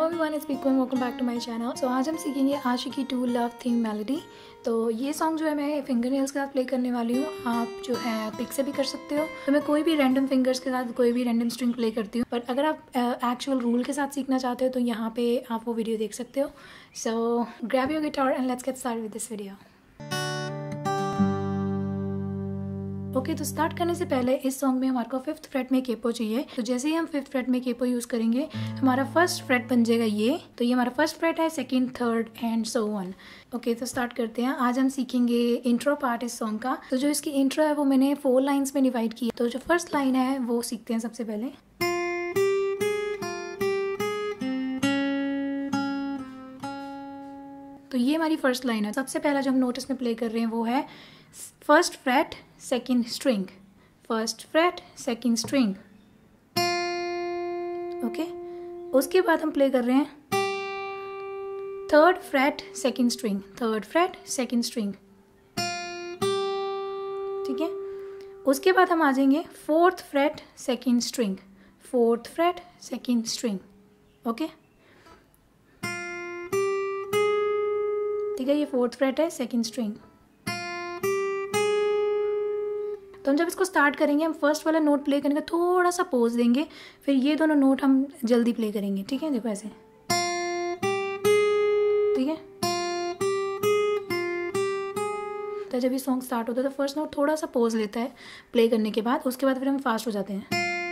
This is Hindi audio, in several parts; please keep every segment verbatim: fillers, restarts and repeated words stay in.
एवरीवन, इट्स बिको and welcome back to my channel. So आज हम सीखेंगे Aashiqui two love theme melody. तो ये सॉन्ग जो है मैं फिंगर नेल्स के साथ प्ले करने वाली हूँ। आप जो है पिक से भी कर सकते हो। तो मैं कोई भी रैंडम फिंगर्स के साथ कोई भी रैंडम स्ट्रिंग प्ले करती हूँ, बट अगर आप एक्चुअल रूल के साथ सीखना चाहते हो तो यहाँ पे आप वो वीडियो देख सकते हो। So grab your guitar and let's get start with this video. Okay okay, तो स्टार्ट करने से पहले इस सॉन्ग में हमारे को फिफ्थ फ्रेट में केपो चाहिए। तो जैसे ही हम फिफ्थ फ्रेट में केपो यूज करेंगे हमारा फर्स्ट फ्रेट बन जाएगा ये। तो ये हमारा फर्स्ट फ्रेट है, second, third and so on. Okay तो स्टार्ट करते हैं। आज हम सीखेंगे इंट्रो पार्ट इस सॉन्ग का। तो जो इसकी इंट्रो है वो मैंने फोर लाइन्स में डिवाइड की। तो जो फर्स्ट लाइन है वो सीखते हैं सबसे पहले। तो ये हमारी फर्स्ट लाइन है। सबसे पहला जो हम नोट इसमें प्ले कर रहे हैं वो है first fret second string, first fret second string. Okay उसके बाद हम प्ले कर रहे हैं third fret second string, third fret second string. ठीक है, उसके बाद हम आ जाएंगे fourth fret second string, fourth fret second string. Okay ठीक है, ये फोर्थ फ्रेट है, सेकंड स्ट्रिंग। तो हम जब इसको स्टार्ट करेंगे हम फर्स्ट वाला नोट प्ले करने का थोड़ा सा पॉज देंगे, फिर ये दोनों नोट हम जल्दी प्ले करेंगे। ठीक है, देखो ऐसे। ठीक है, तो जब ये सॉन्ग स्टार्ट होता है तो फर्स्ट नोट थोड़ा सा पॉज लेता है प्ले करने के बाद, उसके बाद फिर हम फास्ट हो जाते हैं।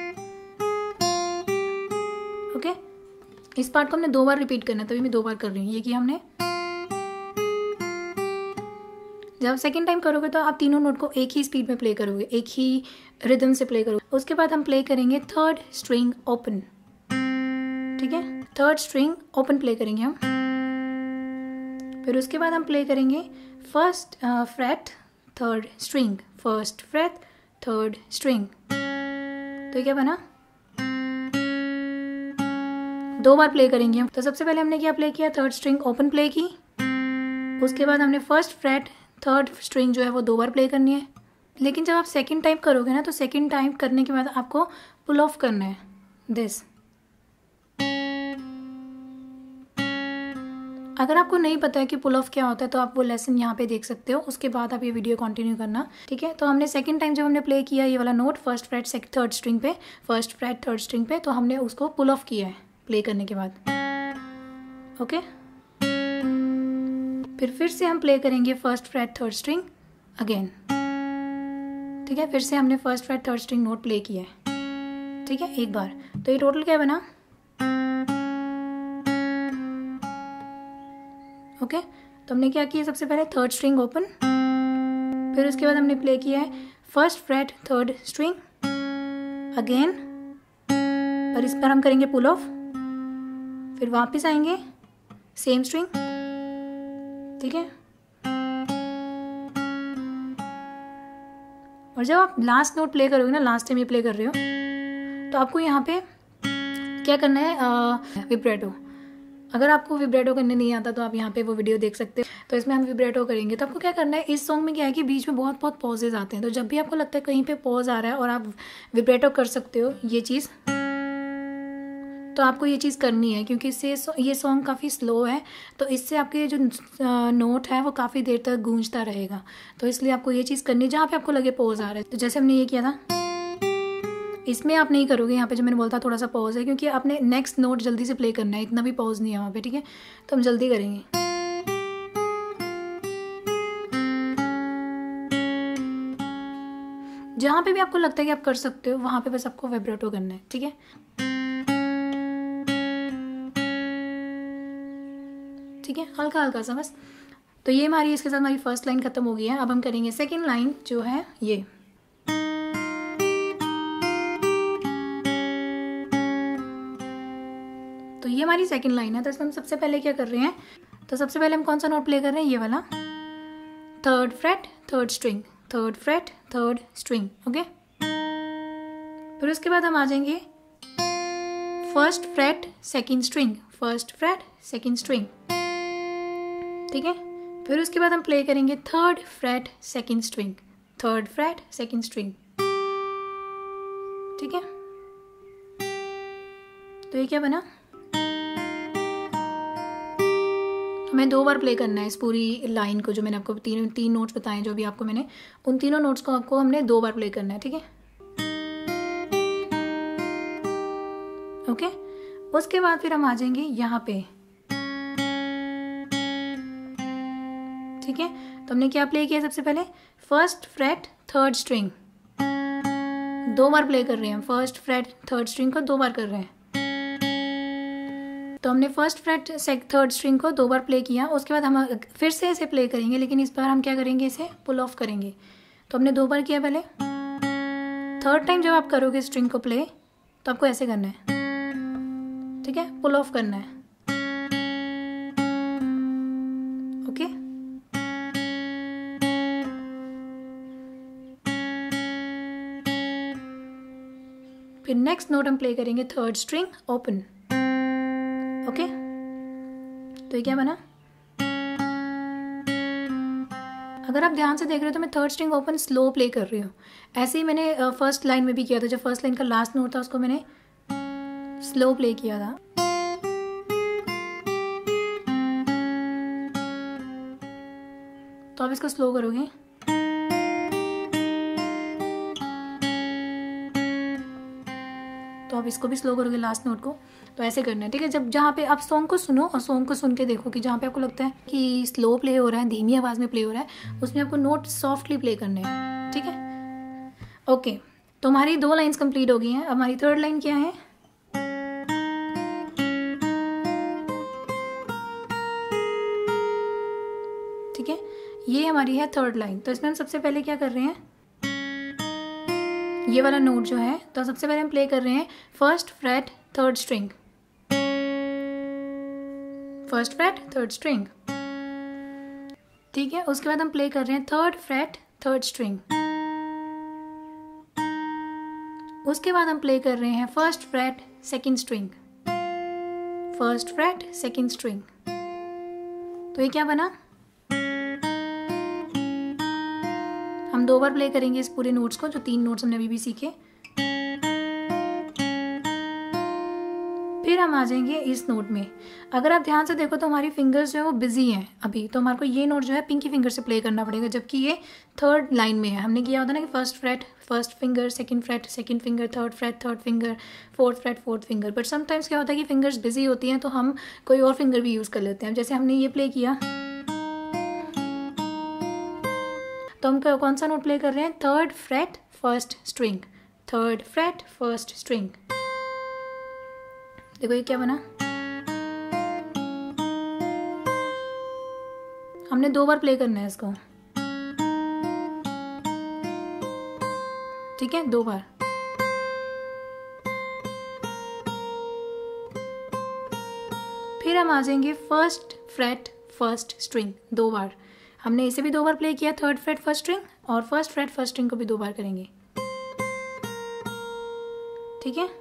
ओके इस पार्ट को हमने दो बार रिपीट करना है, तभी मैं दो बार कर रही हूँ। ये किया हमने। जब सेकेंड टाइम करोगे तो आप तीनों नोट को एक ही स्पीड में प्ले करोगे, एक ही रिदम से प्ले करोगे। उसके बाद हम प्ले करेंगे थर्ड स्ट्रिंग ओपन। ठीक है, थर्ड स्ट्रिंग ओपन प्ले करेंगे हम। फिर उसके बाद हम प्ले करेंगे first fret third string, first fret third string. तो क्या बना, दो बार प्ले करेंगे हम। तो सबसे पहले हमने क्या प्ले किया, थर्ड स्ट्रिंग ओपन प्ले की। उसके बाद हमने फर्स्ट फ्रेट थर्ड स्ट्रिंग जो है वो दो बार प्ले करनी है। लेकिन जब आप सेकंड टाइम करोगे ना तो सेकंड टाइम करने के बाद आपको पुल ऑफ करना है दिस। अगर आपको नहीं पता है कि पुल ऑफ क्या होता है तो आप वो लेसन यहाँ पे देख सकते हो, उसके बाद आप ये वीडियो कंटिन्यू करना। ठीक है, तो हमने सेकंड टाइम जब हमने प्ले किया ये वाला note first fret third string पे, फर्स्ट फ्रेट थर्ड स्ट्रिंग पे, तो हमने उसको पुल ऑफ किया है प्ले करने के बाद। ओके फिर फिर से हम प्ले करेंगे first fret third string again. ठीक है, फिर से हमने first fret third string note play किया है। ठीक है, एक बार। तो ये टोटल क्या बना, ओके तो हमने क्या किया, सबसे पहले थर्ड स्ट्रिंग ओपन, फिर उसके बाद हमने प्ले किया है first fret third string again, पर इस पर हम करेंगे पुल ऑफ, फिर वापस आएंगे सेम स्ट्रिंग। ठीक है, और जब आप लास्ट नोट प्ले करोगे ना, लास्ट टाइम ये प्ले कर रहे हो, तो आपको यहाँ पे क्या करना है, विब्रेटो। अगर आपको विब्रेटो करने नहीं आता तो आप यहाँ पे वो वीडियो देख सकते हो। तो इसमें हम विब्रेटो करेंगे। तो आपको क्या करना है, इस सॉन्ग में क्या है कि बीच में बहुत बहुत पॉजेज आते हैं। तो जब भी आपको लगता है कहीं पे पॉज आ रहा है और आप विब्रेटो कर सकते हो ये चीज़, तो आपको ये चीज़ करनी है, क्योंकि इससे ये सॉन्ग काफ़ी स्लो है। तो इससे आपके जो नोट है वो काफ़ी देर तक गूंजता रहेगा। तो इसलिए आपको ये चीज़ करनी है जहाँ पे आपको लगे पॉज आ रहा है। तो जैसे हमने ये किया था, इसमें आप नहीं करोगे। यहाँ पे जो मैंने बोला था थोड़ा सा पॉज है, क्योंकि आपने नेक्स्ट नोट जल्दी से प्ले करना है, इतना भी पॉज नहीं है वहाँ पे। ठीक है, तो हम जल्दी करेंगे। जहाँ पे भी आपको लगता है कि आप कर सकते हो वहाँ पे बस आपको वाइब्रेटो करना है। ठीक है, ठीक है, हल्का हल्का सा बस। तो ये हमारी, इसके साथ हमारी फर्स्ट लाइन खत्म हो गई है। अब हम करेंगे सेकंड लाइन जो है ये। तो ये हमारी सेकंड लाइन है। तो इसमें हम सबसे पहले क्या कर रहे हैं, तो सबसे पहले हम कौन सा नोट प्ले कर रहे हैं, ये वाला third fret third string, third fret third string. Okay फिर उसके बाद हम आ जाएंगे first fret second string, first fret second string. ठीक है, फिर उसके बाद हम प्ले करेंगे third fret second string, third fret second string. ठीक है, तो ये क्या बना, हमें दो बार प्ले करना है इस पूरी लाइन को, जो मैंने आपको तीन तीन नोट्स बताए जो भी आपको मैंने, उन तीनों नोट्स को आपको हमने दो बार प्ले करना है, ठीक है। ओके, उसके बाद फिर हम आ जाएंगे यहाँ पे, ठीक है। तो हमने क्या प्ले किया सबसे पहले, फर्स्ट फ्रेट थर्ड स्ट्रिंग, दो बार प्ले कर रहे हैं हम, फर्स्ट फ्रेट थर्ड स्ट्रिंग को दो बार कर रहे हैं। तो हमने फर्स्ट फ्रेट थर्ड स्ट्रिंग को दो बार प्ले किया, उसके बाद हम फिर से इसे प्ले करेंगे, लेकिन इस बार हम क्या करेंगे, इसे पुल ऑफ करेंगे। तो हमने दो बार किया पहले, थर्ड टाइम जब आप करोगे स्ट्रिंग को प्ले तो आपको ऐसे करना है, ठीक है, पुल ऑफ करना है। ओके, फिर नेक्स्ट नोट हम प्ले करेंगे थर्ड स्ट्रिंग ओपन। ओके, तो ये क्या बना, अगर आप ध्यान से देख रहे हो तो मैं third string open slow play कर रही हूँ। ऐसे ही मैंने फर्स्ट लाइन में भी किया था, जब फर्स्ट लाइन का लास्ट नोट था उसको मैंने स्लो प्ले किया था। तो आप इसको स्लो करोगे, तो आप इसको भी स्लो करोगे लास्ट नोट को। तो ऐसे करना है, ठीक है। जब जहाँ पे आप सॉन्ग को सुनो और सॉन्ग को सुन के देखो कि जहाँ पे आपको लगता है कि स्लो प्ले हो रहा है, धीमी आवाज़ में प्ले हो रहा है, उसमें आपको नोट सॉफ्टली प्ले करने हैं, ठीक है। ओके, तो हमारी दो लाइंस कंप्लीट हो गई हैं। अब हमारी थर्ड लाइन क्या है, ठीक है, ये हमारी है थर्ड लाइन। तो इसमें हम सबसे पहले क्या कर रहे हैं, ये वाला नोट जो है, तो सबसे पहले हम प्ले कर रहे हैं first fret third string, first fret third string, ठीक है। उसके बाद हम प्ले कर रहे हैं थर्ड फ्रेट थर्ड स्ट्रिंग, उसके बाद हम प्ले कर रहे हैं first fret second string, first fret second string. तो ये क्या बना, हम दो बार प्ले करेंगे इस पूरे नोट्स को, जो तीन नोट्स हमने अभी भी सीखे। फिर हम आ जाएंगे इस नोट में। अगर आप ध्यान से देखो तो हमारी फिंगर्स जो है वो बिजी हैं अभी, तो हमारे को ये नोट जो है पिंकी फिंगर से प्ले करना पड़ेगा, जबकि ये थर्ड लाइन में है। हमने किया होता ना कि first fret first finger, second fret second finger, third fret third finger, fourth fret fourth finger. But sometimes क्या होता है कि फिंगर्स बिजी होती हैं, तो हम कोई और फिंगर भी यूज़ कर लेते हैं। जैसे हमने ये प्ले किया, तो हम कौन सा नोट प्ले कर रहे हैं, third fret first string, third fret first string. देखो ये क्या बना, हमने दो बार प्ले करना है इसको, ठीक है, दो बार। फिर हम आ जाएंगे फर्स्ट फ्रेट फर्स्ट स्ट्रिंग, दो बार। हमने इसे भी दो बार प्ले किया, थर्ड फ्रेट फर्स्ट स्ट्रिंग, और फर्स्ट फ्रेट फर्स्ट स्ट्रिंग को भी दो बार करेंगे, ठीक है।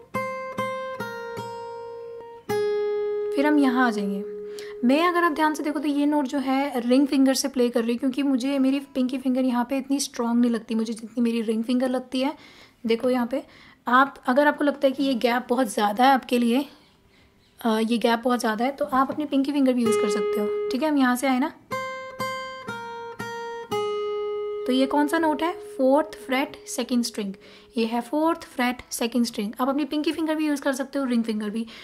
फिर हम यहाँ आ जाएंगे। मैं अगर आप ध्यान से देखो तो ये नोट जो है रिंग फिंगर से प्ले कर रही हूँ, क्योंकि मुझे मेरी पिंकी फिंगर यहाँ पे इतनी स्ट्रांग नहीं लगती मुझे जितनी मेरी रिंग फिंगर लगती है। देखो यहाँ पे आप, अगर आपको लगता है कि ये गैप बहुत ज़्यादा है आपके लिए, आ, ये गैप बहुत ज़्यादा है, तो आप अपनी पिंकी फिंगर भी यूज़ कर सकते हो, ठीक है। हम यहाँ से आए ना, तो ये कौन सा नोट है, फोर्थ फ्रेट सेकंड स्ट्रिंग, ये है फोर्थ फ्रेट सेकंड स्ट्रिंग। आप अपनी पिंकी फिंगर भी यूज़ कर सकते हो, रिंग फिंगर भी,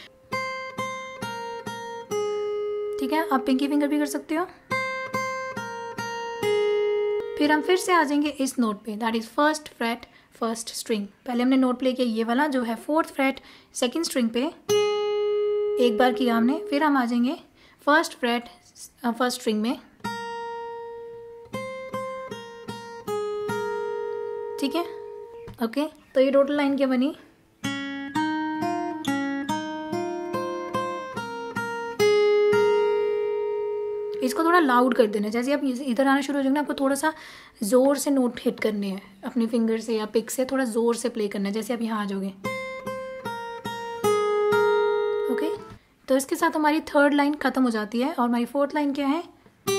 ठीक है, आप पिंकी फिंगर भी कर सकते हो। फिर हम फिर से आ जाएंगे इस नोट पे, that is first fret first string. पहले हमने नोट प्ले किया ये वाला जो है फोर्थ फ्रेट सेकंड स्ट्रिंग पे, एक बार किया हमने। फिर हम आ जाएंगे फर्स्ट फ्रेट फर्स्ट स्ट्रिंग में, ठीक है, ओके। तो ये टोटल लाइन क्या बनी, इसको थोड़ा लाउड कर देना। जैसे आप इधर आना शुरू हो जाएंगे, आपको थोड़ा सा जोर से नोट हिट करने हैं अपने फिंगर से या पिक से, थोड़ा जोर से प्ले करना है। जैसे आप यहाँ आ जाओगे, ओके। तो इसके साथ हमारी थर्ड लाइन खत्म हो जाती है, और हमारी फोर्थ लाइन क्या है,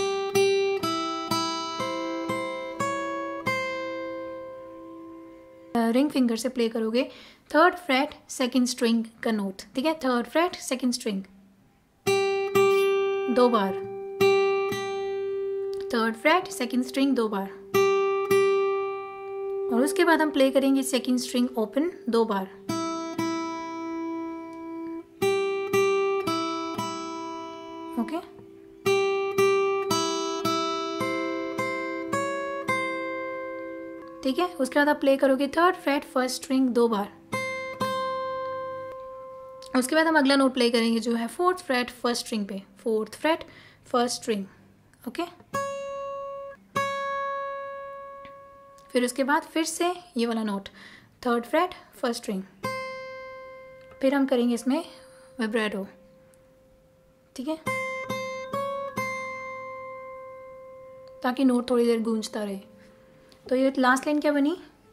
रिंग फिंगर से प्ले करोगे थर्ड फ्रेट सेकंड स्ट्रिंग का नोट, ठीक है, थर्ड फ्रेट सेकंड स्ट्रिंग, दो बार। थर्ड फ्रेट सेकंड स्ट्रिंग दो बार, और उसके बाद हम प्ले करेंगे सेकंड स्ट्रिंग ओपन दो बार। Okay okay? ठीक है, उसके बाद आप प्ले करोगे थर्ड फ्रेट फर्स्ट स्ट्रिंग दो बार। उसके बाद हम अगला नोट प्ले करेंगे जो है फोर्थ फ्रेट फर्स्ट स्ट्रिंग पे, fourth fret first string. Okay, फिर उसके बाद फिर से ये वाला note third fret first string, फिर हम करेंगे इसमें विब्रेटो। ठीक है, ताकि नोट थोड़ी देर गूंजता रहे। तो ये लास्ट लाइन क्या बनी,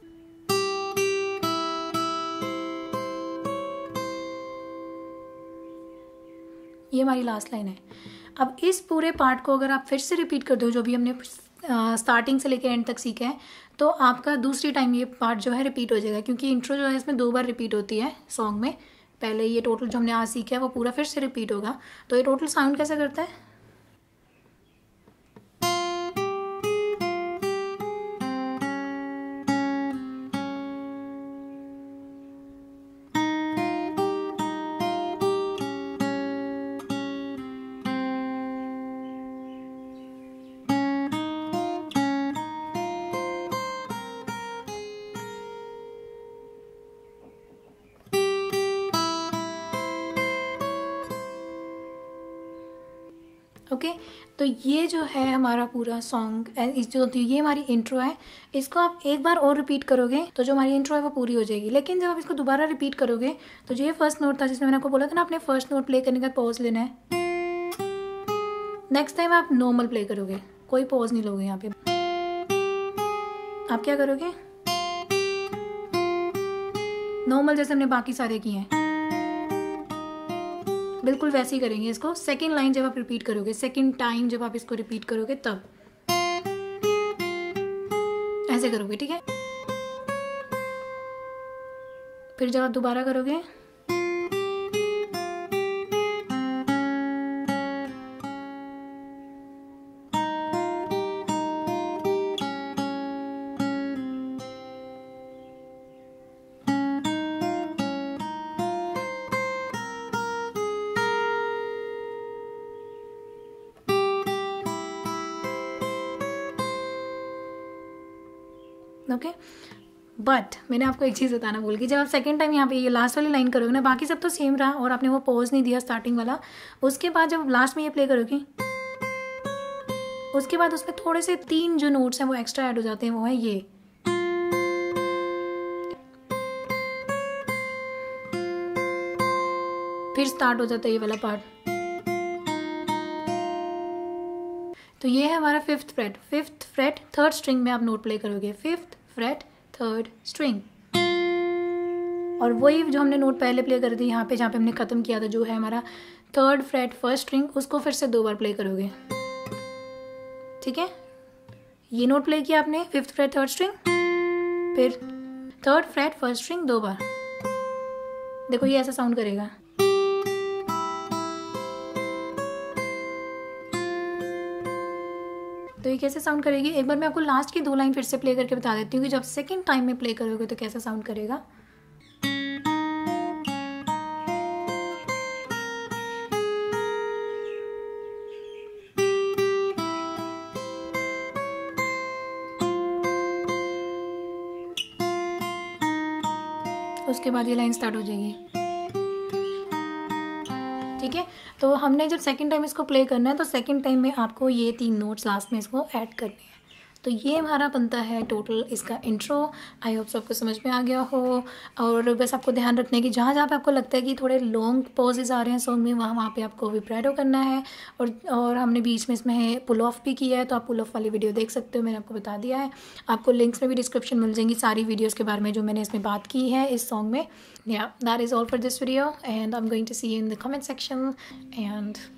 ये हमारी लास्ट लाइन है। अब इस पूरे पार्ट को अगर आप फिर से रिपीट कर दो, जो भी हमने स्टार्टिंग से लेकर एंड तक सीखा है, तो आपका दूसरी टाइम ये पार्ट जो है रिपीट हो जाएगा, क्योंकि इंट्रो जो है इसमें दो बार रिपीट होती है सॉन्ग में। पहले ये टोटल जो हमने आज सीखा है वो पूरा फिर से रिपीट होगा। तो ये टोटल साउंड कैसे करता है, ओके okay, तो ये जो है हमारा पूरा सॉन्ग, जो ये हमारी इंट्रो है, इसको आप एक बार और रिपीट करोगे तो जो हमारी इंट्रो है वो पूरी हो जाएगी। लेकिन जब आप इसको दोबारा रिपीट करोगे तो जो ये फर्स्ट नोट था जिसमें मैंने आपको बोला था ना, आपने फर्स्ट नोट प्ले करने का पॉज लेना है, नेक्स्ट टाइम आप नॉर्मल प्ले करोगे, कोई पॉज नहीं लोगे यहाँ पे। आप क्या करोगे, नॉर्मल जैसे हमने बाकी सारे किए हैं बिल्कुल वैसे ही करेंगे इसको। सेकेंड लाइन जब आप रिपीट करोगे, सेकेंड टाइम जब आप इसको रिपीट करोगे तब ऐसे करोगे। ठीक है, फिर जब आप दोबारा करोगे ओके। बट मैंने आपको एक चीज़ बताना भूल गई, जब आप सेकेंड टाइम यहाँ पे ये लास्ट वाली लाइन करोगे ना, बाकी सब तो सेम रहा और आपने वो पॉज नहीं दिया स्टार्टिंग वाला, उसके बाद जब लास्ट में ये प्ले करोगी, उसके बाद उसमें थोड़े से तीन जो नोट्स हैं वो एक्स्ट्रा ऐड हो जाते हैं, वो है ये। फिर स्टार्ट हो जाता है ये वाला पार्ट। तो ये है हमारा fifth fret, fifth fret third string में आप नोट प्ले करोगे, फिफ्थ फ्रेट थर्ड स्ट्रिंग। और वही जो हमने नोट पहले प्ले कर दी यहाँ पे, जहाँ पे हमने ख़त्म किया था, जो है हमारा थर्ड फ्रेट फर्स्ट स्ट्रिंग, उसको फिर से दो बार प्ले करोगे। ठीक है, ये नोट प्ले किया आपने फिफ्थ फ्रेट थर्ड स्ट्रिंग, फिर थर्ड फ्रेट फर्स्ट स्ट्रिंग दो बार। देखो ये ऐसा साउंड करेगा। तो ये कैसे साउंड करेगी, एक बार मैं आपको लास्ट की दो लाइन फिर से प्ले करके बता देती हूँ कि जब सेकंड टाइम में प्ले करोगे तो कैसा साउंड करेगा। उसके बाद ये लाइन स्टार्ट हो जाएगी। ठीक है, तो हमने जब सेकंड टाइम इसको प्ले करना है तो सेकंड टाइम में आपको ये तीन नोट्स लास्ट में इसको ऐड करने हैं। तो ये हमारा बनता है टोटल इसका इंट्रो। आई होप सबको समझ में आ गया हो। और बस आपको ध्यान रखना है कि जहाँ जहाँ पे आपको लगता है कि थोड़े लॉन्ग पॉजेज आ रहे हैं सॉन्ग में, वहाँ वहाँ पे आपको विब्रेटो करना है। और और हमने बीच में इसमें पुल ऑफ भी किया है, तो आप पुल ऑफ वाली वीडियो देख सकते हो, मैंने आपको बता दिया है। आपको लिंक्स में भी डिस्क्रिप्शन मिल जाएंगी सारी वीडियोज़ के बारे में जो मैंने इसमें बात की है इस सॉन्ग में। या that is all for this video and I am going to see you in the comment section and